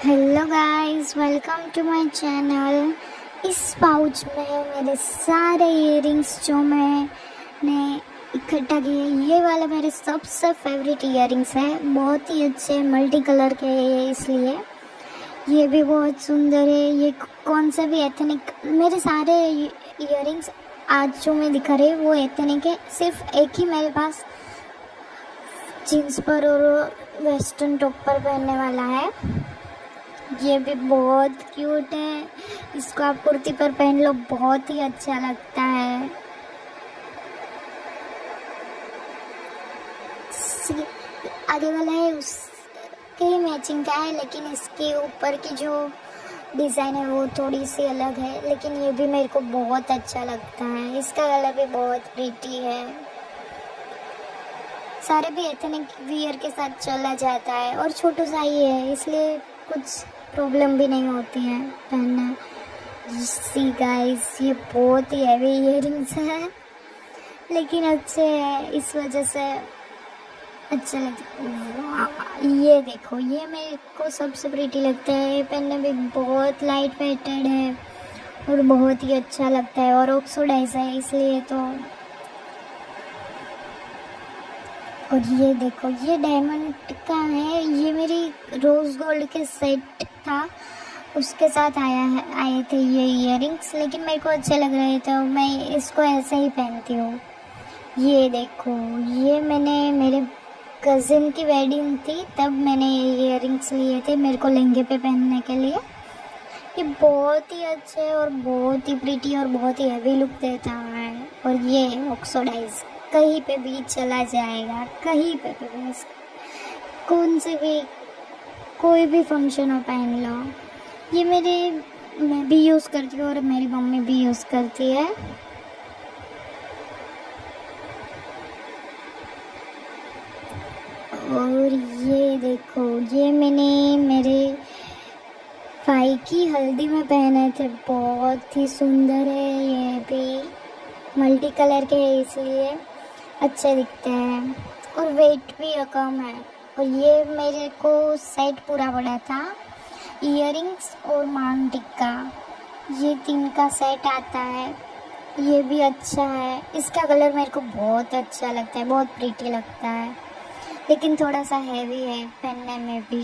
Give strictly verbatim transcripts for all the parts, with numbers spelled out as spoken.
Hello guys, welcome to my channel. इस pouch में है मेरे सारे इयररिंग्स जो मैंने इकट्ठा किए। ये वाला मेरे सबसे फेवरेट इयररिंग्स है, बहुत ही अच्छे मल्टी कलर के हैं, इसलिए ये भी बहुत सुंदर है। ये कौन सा भी एथनिक, मेरे सारे इयररिंग्स आज जो मैं दिखा रही हूँ वो एथनिक है। सिर्फ एक ही मेरे पास जीन्स पर और वेस्टर्न टॉप पर पहनने वाला है। ये भी बहुत क्यूट है, इसको आप कुर्ती पर पहन लो, बहुत ही अच्छा लगता है। आगे वाला है उसके मैचिंग का है, लेकिन इसके ऊपर की जो डिज़ाइन है वो थोड़ी सी अलग है, लेकिन ये भी मेरे को बहुत अच्छा लगता है। इसका कलर भी बहुत प्रीटी है। सारे भी एथनिक वियर के साथ चला जाता है और छोटा सा ही है, इसलिए कुछ प्रॉब्लम भी नहीं होती है पहनना। सी गाइस, ये बहुत ही हैवी इयररिंग्स है, लेकिन अच्छे हैं, इस वजह से अच्छे लगते हैं। ये देखो, ये मेरे को सबसे प्रीटी लगता है। पहनने में बहुत लाइट वेटेड है और बहुत ही अच्छा लगता है, और ऑक्सीडाइज है इसलिए तो। और ये देखो, ये डायमंड का है। ये मेरी रोज़ गोल्ड के सेट था, उसके साथ आया है आए थे ये इयररिंग्स, लेकिन मेरे को अच्छे लग रहे थे और मैं इसको ऐसे ही पहनती हूँ। ये देखो, ये मैंने मेरे कज़िन की वेडिंग थी तब मैंने ये इयररिंग्स लिए थे मेरे को लहंगे पे पहनने के लिए। ये बहुत ही अच्छे और बहुत ही प्रीटी और बहुत ही हैवी लुक देता है। और ये ऑक्सीडाइज कहीं पे भी चला जाएगा, कहीं पे भी, कौन से भी कोई भी फंक्शन हो पहन लो। ये मेरे मैं भी यूज़ करती हूँ और मेरी मम्मी भी यूज़ करती है। और ये देखो, ये मैंने मेरे भाई की हल्दी में पहने थे, बहुत ही सुंदर है। ये भी मल्टी कलर के है इसलिए अच्छे दिखते हैं और वेट भी कम है। और ये मेरे को सेट पूरा पड़ा था, इयररिंग्स और मांग टिक्का, ये तीन का सेट आता है। ये भी अच्छा है, इसका कलर मेरे को बहुत अच्छा लगता है, बहुत प्रीटी लगता है, लेकिन थोड़ा सा हैवी है पहनने में भी।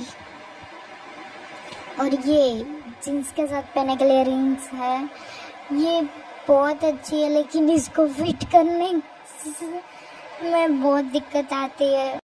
और ये जीन्स के साथ पहनने के लिए रिंग्स है, ये बहुत अच्छी है, लेकिन इसको फिट करने में बहुत दिक्कत आती है।